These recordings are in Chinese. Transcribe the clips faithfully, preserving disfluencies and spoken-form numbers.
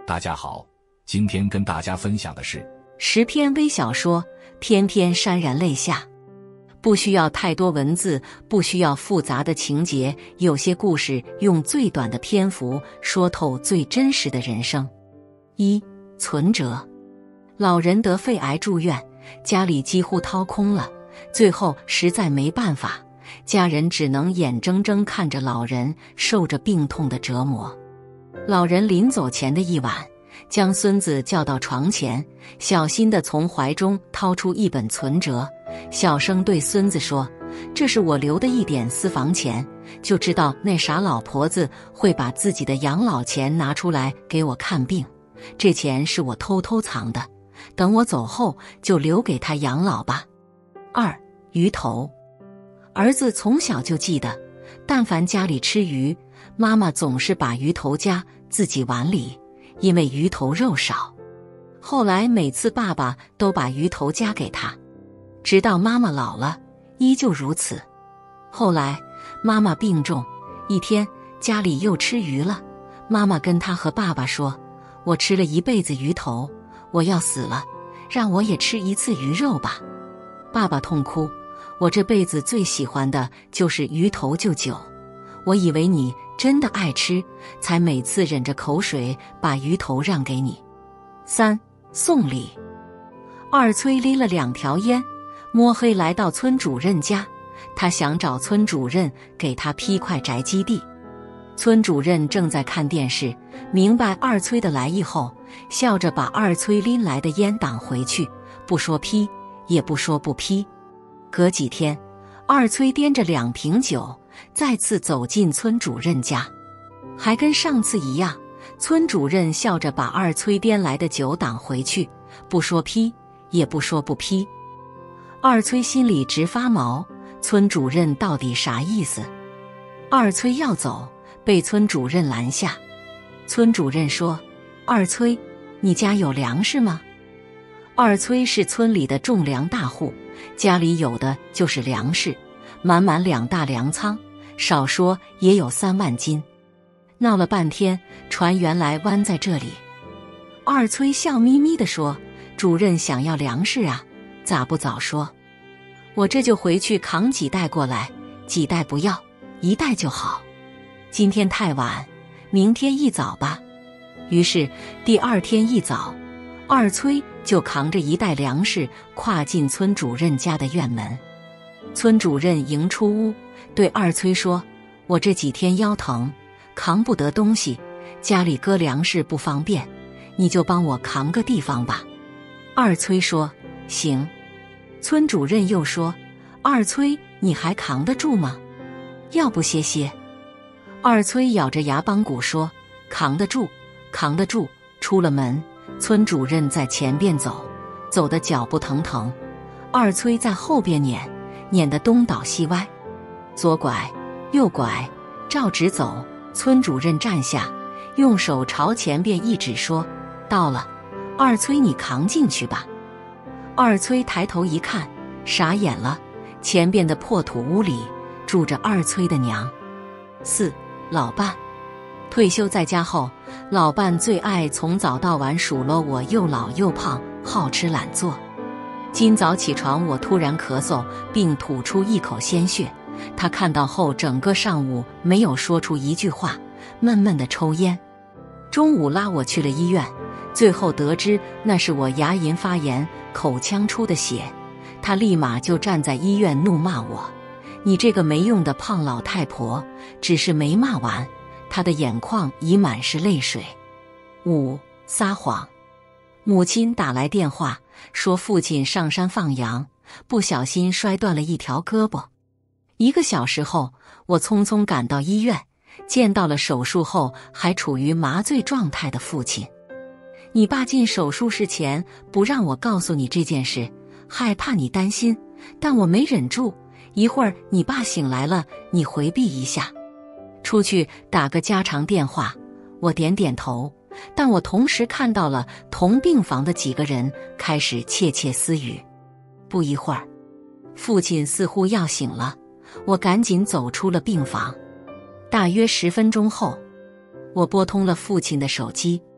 大家好，今天跟大家分享的是十篇微小说，篇篇潸然泪下。不需要太多文字，不需要复杂的情节，有些故事用最短的篇幅说透最真实的人生。一、存折。老人得肺癌住院，家里几乎掏空了，最后实在没办法，家人只能眼睁睁看着老人受着病痛的折磨。老人临走前的一晚，将孙子叫到床前，小心地从怀中掏出一本存折，小声对孙子说：“这是我留的一点私房钱，就知道那傻老婆子会把自己的养老钱拿出来给我看病。这钱是我偷偷藏的，等我走后就留给他养老吧。”二、鱼头。儿子从小就记得，但凡家里吃鱼，妈妈总是把鱼头夹自己碗里，因为鱼头肉少。后来每次爸爸都把鱼头夹给他，直到妈妈老了，依旧如此。后来妈妈病重，一天家里又吃鱼了，妈妈跟他和爸爸说：“我吃了一辈子鱼头，我要死了，让我也吃一次鱼肉吧。”爸爸痛哭：“我这辈子最喜欢的就是鱼头就酒，我以为你真的爱吃，才每次忍着口水把鱼头让给你。”三、送礼。二崔拎了两条烟，摸黑来到村主任家，他想找村主任给他批块宅基地。村主任正在看电视，明白二崔的来意后，笑着把二崔拎来的烟挡回去，不说批，也不说不批。隔几天，二崔掂着两瓶酒再次走进村主任家，还跟上次一样，村主任笑着把二崔掂来的酒挡回去，不说批，也不说不批。二崔心里直发毛，村主任到底啥意思？二崔要走，被村主任拦下。村主任说：“二崔，你家有粮食吗？”二崔是村里的种粮大户，家里有的就是粮食，满满两大粮仓，少说也有三万斤。闹了半天，船原来弯在这里。二崔笑眯眯地说：“主任想要粮食啊，咋不早说？我这就回去扛几袋过来，几袋不要，一袋就好。今天太晚，明天一早吧。”于是第二天一早，二崔就扛着一袋粮食跨进村主任家的院门。村主任迎出屋，对二崔说：“我这几天腰疼，扛不得东西，家里搁粮食不方便，你就帮我扛个地方吧。”二崔说：“行。”村主任又说：“二崔，你还扛得住吗？要不歇歇？”二崔咬着牙帮鼓说：“扛得住，扛得住。”出了门，村主任在前边走，走得脚不疼疼，二崔在后边撵，撵得东倒西歪，左拐右拐，照直走。村主任站下，用手朝前边一指说：“到了，二崔你扛进去吧。”二崔抬头一看，傻眼了，前边的破土屋里住着二崔的娘。四、老伴。退休在家后，老伴最爱从早到晚数落我又老又胖，好吃懒做。今早起床，我突然咳嗽，并吐出一口鲜血。他看到后，整个上午没有说出一句话，闷闷地抽烟。中午拉我去了医院，最后得知那是我牙龈发炎，口腔出的血。他立马就站在医院怒骂我：“你这个没用的胖老太婆！”只是没骂完，他的眼眶已满是泪水。五、撒谎。母亲打来电话，说父亲上山放羊，不小心摔断了一条胳膊。一个小时后，我匆匆赶到医院，见到了手术后还处于麻醉状态的父亲。你爸进手术室前不让我告诉你这件事，害怕你担心，但我没忍住。一会儿你爸醒来了，你回避一下，出去打个家常电话。我点点头，但我同时看到了同病房的几个人开始窃窃私语。不一会儿，父亲似乎要醒了，我赶紧走出了病房。大约十分钟后，我拨通了父亲的手机。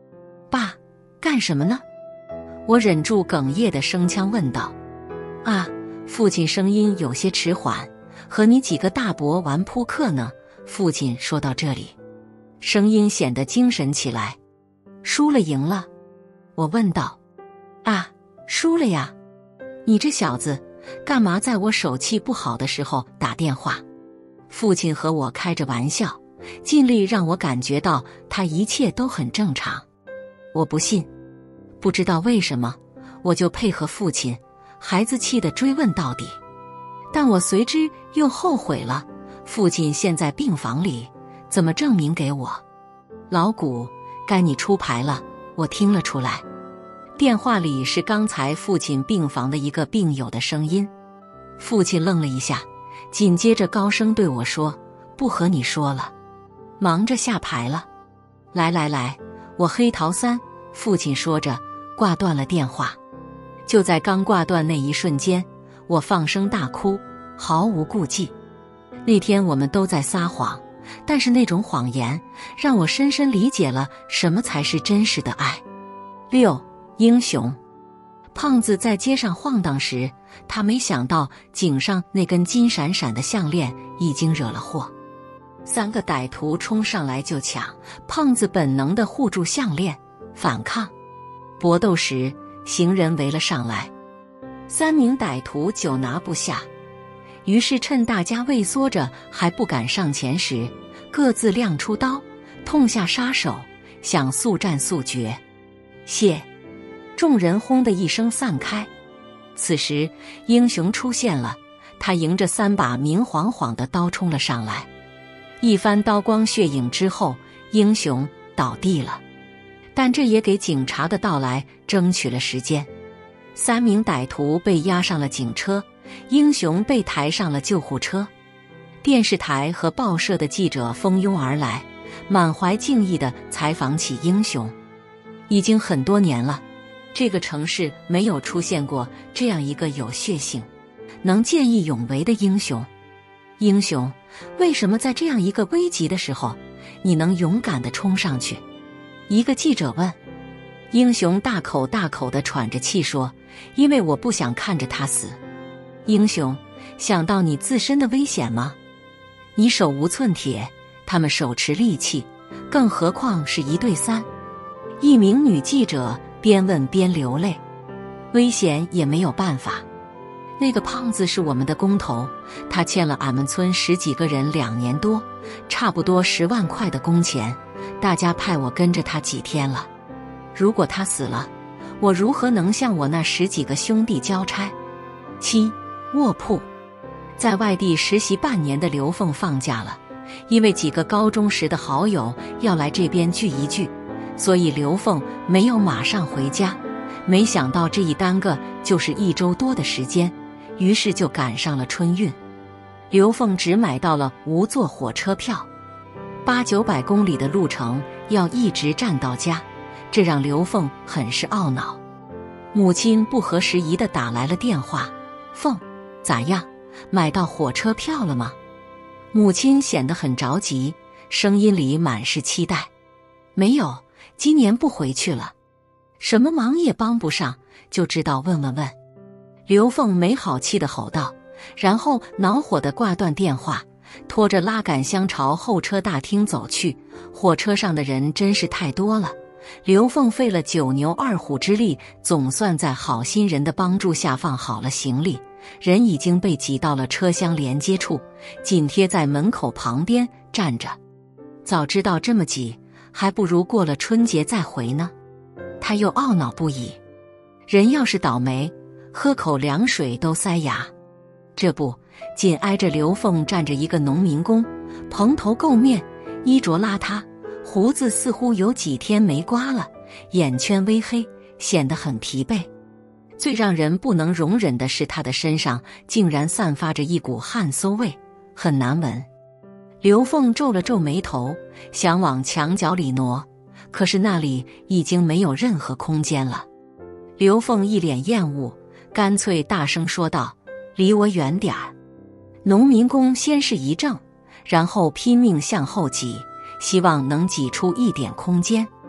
爸，干什么呢？我忍住哽咽的声腔问道。啊，父亲声音有些迟缓，和你几个大伯玩扑克呢。父亲说到这里，声音显得精神起来。输了赢了？我问道。啊，输了呀。你这小子，干嘛在我手气不好的时候打电话？父亲和我开着玩笑，尽力让我感觉到他一切都很正常。我不信，不知道为什么，我就配合父亲，孩子气地追问到底。但我随之又后悔了，父亲现在病房里，怎么证明给我？老谷，该你出牌了。我听了出来，电话里是刚才父亲病房的一个病友的声音。父亲愣了一下，紧接着高声对我说：不和你说了，忙着下牌了。来来来，我黑桃三。父亲说着挂断了电话。就在刚挂断那一瞬间，我放声大哭，毫无顾忌。那天我们都在撒谎，但是那种谎言让我深深理解了什么才是真实的爱。六，英雄。胖子在街上晃荡时，他没想到颈上那根金闪闪的项链已经惹了祸。三个歹徒冲上来就抢，胖子本能地护住项链，反抗。搏斗时，行人围了上来，三名歹徒久拿不下，于是趁大家畏缩着还不敢上前时，各自亮出刀，痛下杀手，想速战速决。谢！众人轰的一声散开。此时英雄出现了，他迎着三把明晃晃的刀冲了上来。一番刀光血影之后，英雄倒地了，但这也给警察的到来争取了时间。三名歹徒被押上了警车，英雄被抬上了救护车。电视台和报社的记者蜂拥而来，满怀敬意地采访起英雄。已经很多年了，这个城市没有出现过这样一个有血性、能见义勇为的英雄。英雄，为什么在这样一个危急的时候，你能勇敢地冲上去？一个记者问。英雄大口大口地喘着气说：因为我不想看着他死。英雄，想到你自身的危险吗？你手无寸铁，他们手持利器，更何况是一对三。一名女记者边问边流泪。危险也没有办法，那个胖子是我们的工头，他欠了俺们村十几个人两年多，差不多十万块的工钱，大家派我跟着他几天了。如果他死了，我如何能向我那十几个兄弟交差？七，卧铺。在外地实习半年的刘凤放假了，因为几个高中时的好友要来这边聚一聚，所以刘凤没有马上回家。没想到这一耽搁就是一周多的时间，于是就赶上了春运。刘凤只买到了无座火车票，八九百公里的路程要一直站到家，这让刘凤很是懊恼。母亲不合时宜地打来了电话：凤，咋样？买到火车票了吗？母亲显得很着急，声音里满是期待。没有，今年不回去了。什么忙也帮不上，就知道问问问。刘凤没好气地吼道，然后恼火地挂断电话，拖着拉杆箱朝候车大厅走去。火车上的人真是太多了，刘凤费了九牛二虎之力，总算在好心人的帮助下放好了行李。人已经被挤到了车厢连接处，紧贴在门口旁边站着。早知道这么挤，还不如过了春节再回呢。他又懊恼不已，人要是倒霉，喝口凉水都塞牙。这不，紧挨着刘凤站着一个农民工，蓬头垢面，衣着邋遢，胡子似乎有几天没刮了，眼圈微黑，显得很疲惫。最让人不能容忍的是，他的身上竟然散发着一股汗馊味，很难闻。刘凤皱了皱眉头，想往墙角里挪，可是那里已经没有任何空间了。刘凤一脸厌恶，干脆大声说道：离我远点儿。农民工先是一怔，然后拼命向后挤，希望能挤出一点空间。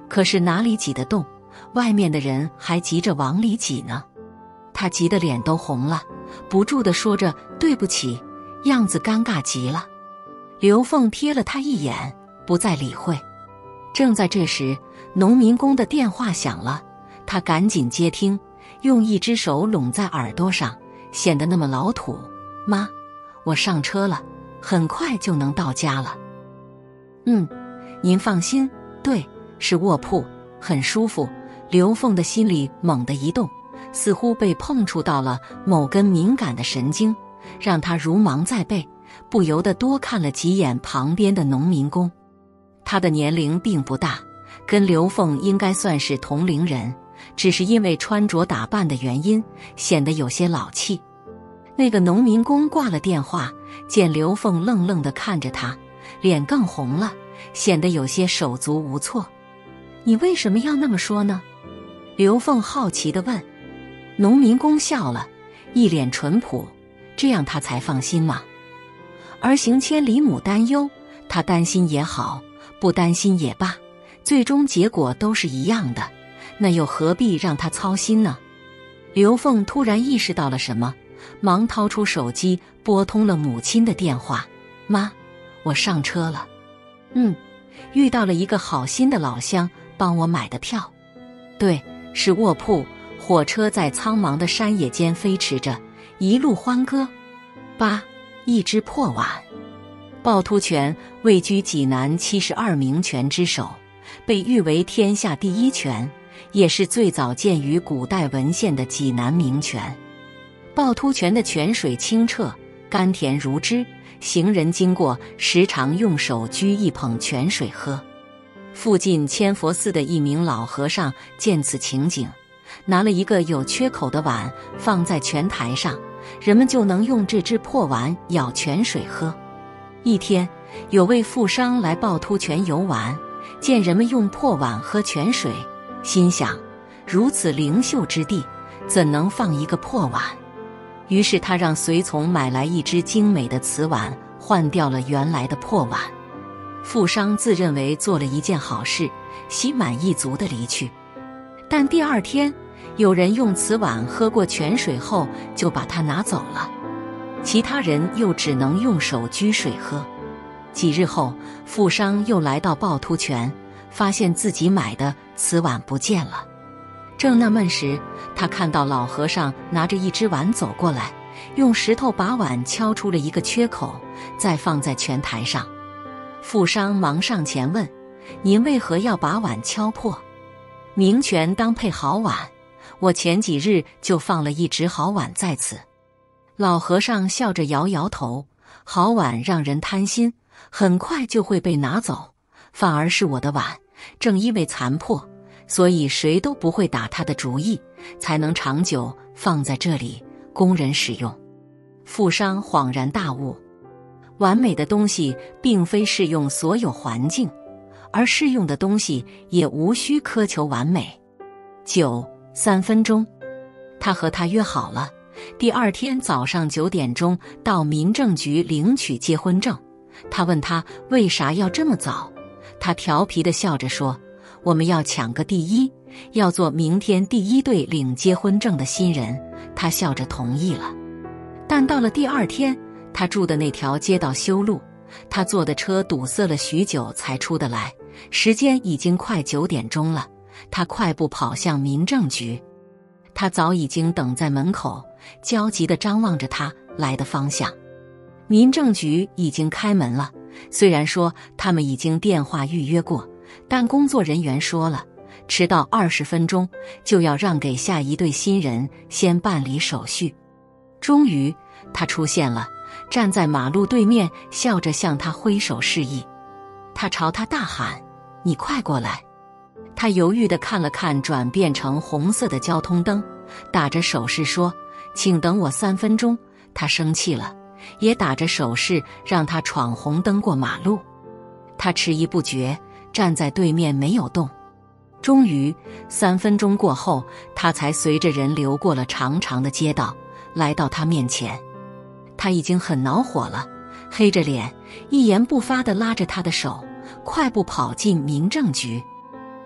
可是哪里挤得动？外面的人还急着往里挤呢。他急得脸都红了，不住地说着对不起，样子尴尬极了。刘凤瞥了他一眼，不再理会。正在这时，农民工的电话响了，他赶紧接听，用一只手拢在耳朵上，显得那么老土。妈，我上车了，很快就能到家了。嗯，您放心，对，是卧铺，很舒服。刘凤的心里猛地一动，似乎被碰触到了某根敏感的神经，让他如芒在背，不由得多看了几眼旁边的农民工。他的年龄并不大，跟刘凤应该算是同龄人，只是因为穿着打扮的原因，显得有些老气。那个农民工挂了电话，见刘凤愣愣地看着他，脸更红了，显得有些手足无措。你为什么要那么说呢？刘凤好奇地问。农民工笑了，一脸淳朴，这样他才放心嘛。儿行千里母担忧，他担心也好，不担心也罢，最终结果都是一样的，那又何必让他操心呢？刘凤突然意识到了什么，忙掏出手机拨通了母亲的电话。妈，我上车了。嗯，遇到了一个好心的老乡帮我买的票。对，是卧铺。火车在苍茫的山野间飞驰着，一路欢歌。八，一只破碗。趵突泉位居济南七十二名泉之首，被誉为天下第一泉，也是最早见于古代文献的济南名泉。趵突泉的泉水清澈，甘甜如汁，行人经过时常用手掬一捧泉水喝。附近千佛寺的一名老和尚见此情景，拿了一个有缺口的碗放在泉台上，人们就能用这只破碗舀泉水喝。一天，有位富商来趵突泉游玩，见人们用破碗喝泉水，心想如此灵秀之地，怎能放一个破碗？于是他让随从买来一只精美的瓷碗，换掉了原来的破碗。富商自认为做了一件好事，心满意足地离去。但第二天，有人用瓷碗喝过泉水后就把它拿走了，其他人又只能用手掬水喝。几日后，富商又来到趵突泉，发现自己买的瓷碗不见了。正纳闷时，他看到老和尚拿着一只碗走过来，用石头把碗敲出了一个缺口，再放在泉台上。富商忙上前问：您为何要把碗敲破？名泉当配好碗，我前几日就放了一只好碗在此。老和尚笑着摇摇头，好碗让人贪心，很快就会被拿走，反而是我的碗，正因为残破，所以谁都不会打它的主意，才能长久放在这里供人使用。富商恍然大悟，完美的东西并非适用所有环境，而适用的东西也无需苛求完美。九，三分钟。他和他约好了，第二天早上九点钟到民政局领取结婚证。他问他为啥要这么早，他调皮地笑着说：我们要抢个第一，要做明天第一对领结婚证的新人。他笑着同意了。但到了第二天，他住的那条街道修路，他坐的车堵塞了许久才出得来，时间已经快九点钟了。他快步跑向民政局，他早已经等在门口，焦急地张望着他来的方向。民政局已经开门了，虽然说他们已经电话预约过，但工作人员说了，迟到二十分钟就要让给下一对新人先办理手续。终于，他出现了，站在马路对面，笑着向他挥手示意。他朝他大喊：你快过来！他犹豫地看了看转变成红色的交通灯，打着手势说：请等我三分钟。他生气了，也打着手势让他闯红灯过马路。他迟疑不决，站在对面没有动。终于，三分钟过后，他才随着人流过了长长的街道，来到他面前。他已经很恼火了，黑着脸，一言不发地拉着他的手，快步跑进民政局。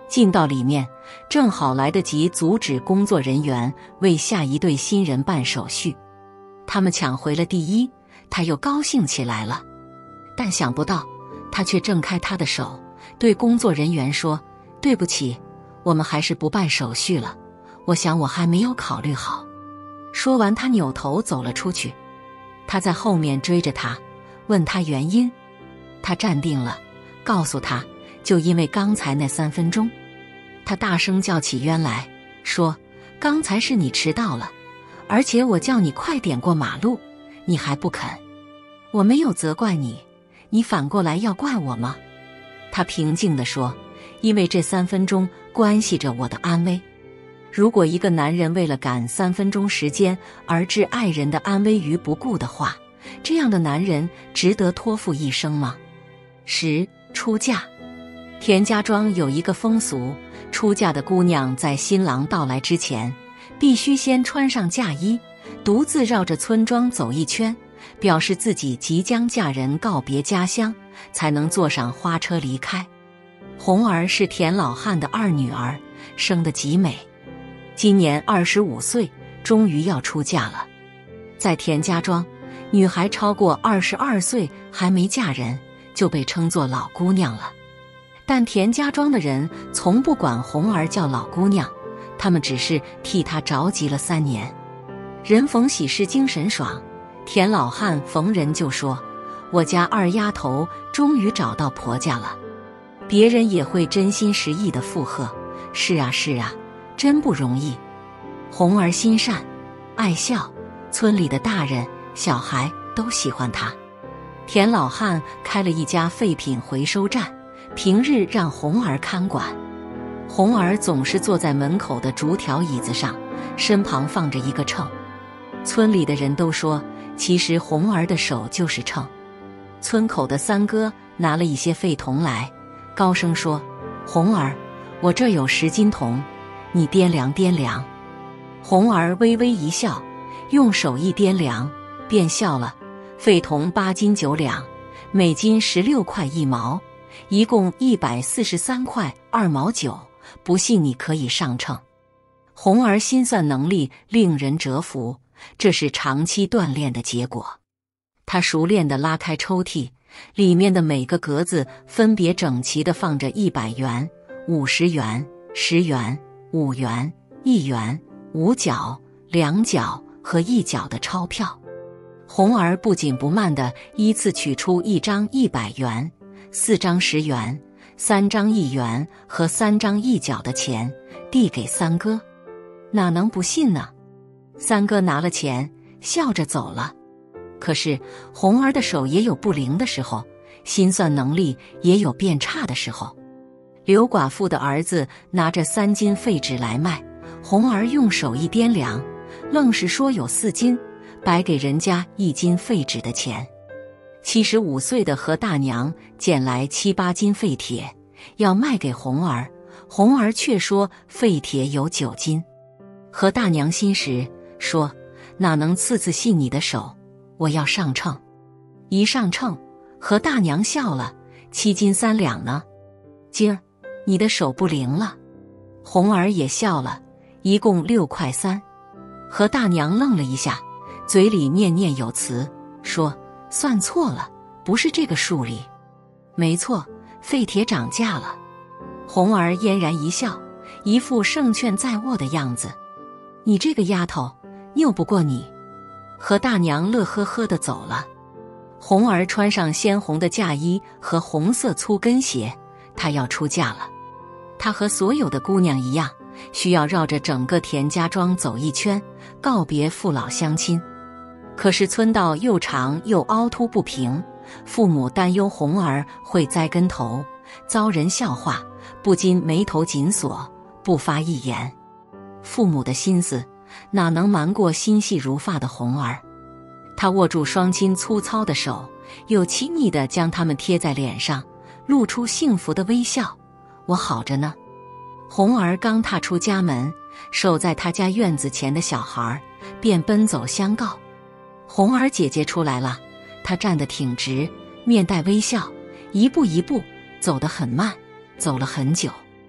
进到里面，正好来得及阻止工作人员为下一对新人办手续。他们抢回了第一，他又高兴起来了。但想不到，他却挣开他的手，对工作人员说：“对不起，我们还是不办手续了，我想我还没有考虑好。”说完，他扭头走了出去。他在后面追着他，问他原因。他站定了，告诉他，就因为刚才那三分钟。他大声叫起冤来，说：“刚才是你迟到了，而且我叫你快点过马路，你还不肯。我没有责怪你，你反过来要怪我吗？”他平静地说：“因为这三分钟关系着我的安危。如果一个男人为了赶三分钟时间而置爱人的安危于不顾的话，这样的男人值得托付一生吗？”十、出嫁。田家庄有一个风俗，出嫁的姑娘在新郎到来之前，必须先穿上嫁衣，独自绕着村庄走一圈，表示自己即将嫁人，告别家乡，才能坐上花车离开。红儿是田老汉的二女儿，生得极美，今年二十五岁，终于要出嫁了。在田家庄，女孩超过二十二岁还没嫁人，就被称作老姑娘了。但田家庄的人从不管红儿叫老姑娘，他们只是替她着急了三年。人逢喜事精神爽，田老汉逢人就说：“我家二丫头终于找到婆家了。”别人也会真心实意地附和：“是啊是啊，真不容易。”红儿心善，爱笑，村里的大人小孩都喜欢她。田老汉开了一家废品回收站，平日让红儿看管。红儿总是坐在门口的竹条椅子上，身旁放着一个秤。村里的人都说，其实红儿的手就是秤。村口的三哥拿了一些废铜来，高声说：“红儿，我这有十斤铜，你掂量掂量。”红儿微微一笑，用手一掂量，便笑了。废铜八斤九两，每斤十六块一毛，一共一百四十三块二毛九。不信你可以上秤。红儿心算能力令人折服，这是长期锻炼的结果。他熟练地拉开抽屉，里面的每个格子分别整齐地放着一百元、五十元、十元、五元、一元、五角、两角和一角的钞票。红儿不紧不慢地依次取出一张一百元、四张十元、三张一元和三张一角的钱，递给三哥。哪能不信呢？三哥拿了钱，笑着走了。可是红儿的手也有不灵的时候，心算能力也有变差的时候。刘寡妇的儿子拿着三斤废纸来卖，红儿用手一掂量，愣是说有四斤，白给人家一斤废纸的钱。七十五岁的何大娘捡来七八斤废铁，要卖给红儿，红儿却说废铁有九斤。何大娘心实，说：“哪能次次信你的手，我要上秤。”一上秤，何大娘笑了：“七斤三两呢？今儿你的手不灵了。”红儿也笑了：“一共六块三。”何大娘愣了一下，嘴里念念有词，说：“算错了，不是这个数里。”没错，废铁涨价了。红儿嫣然一笑，一副胜券在握的样子。“你这个丫头，拗不过你。”何大娘乐呵呵地走了。红儿穿上鲜红的嫁衣和红色粗跟鞋，她要出嫁了。她和所有的姑娘一样，需要绕着整个田家庄走一圈，告别父老乡亲。可是村道又长又凹凸不平，父母担忧红儿会栽跟头，遭人笑话，不禁眉头紧锁，不发一言。父母的心思哪能瞒过心细如发的红儿？他握住双亲粗糙的手，又亲昵地将它们贴在脸上，露出幸福的微笑。“我好着呢。”红儿刚踏出家门，守在他家院子前的小孩便奔走相告：“红儿姐姐出来了。”她站得挺直，面带微笑，一步一步走得很慢，走了很久。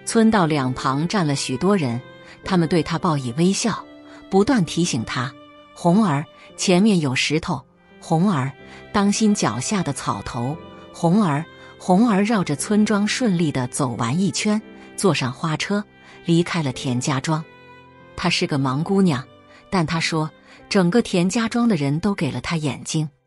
村道两旁站了许多人，他们对他报以微笑，不断提醒他：红儿，前面有石头，红儿，当心脚下的草头，红儿。红儿绕着村庄顺利地走完一圈，坐上花车，离开了田家庄。她是个盲姑娘，但她说，整个田家庄的人都给了她眼睛。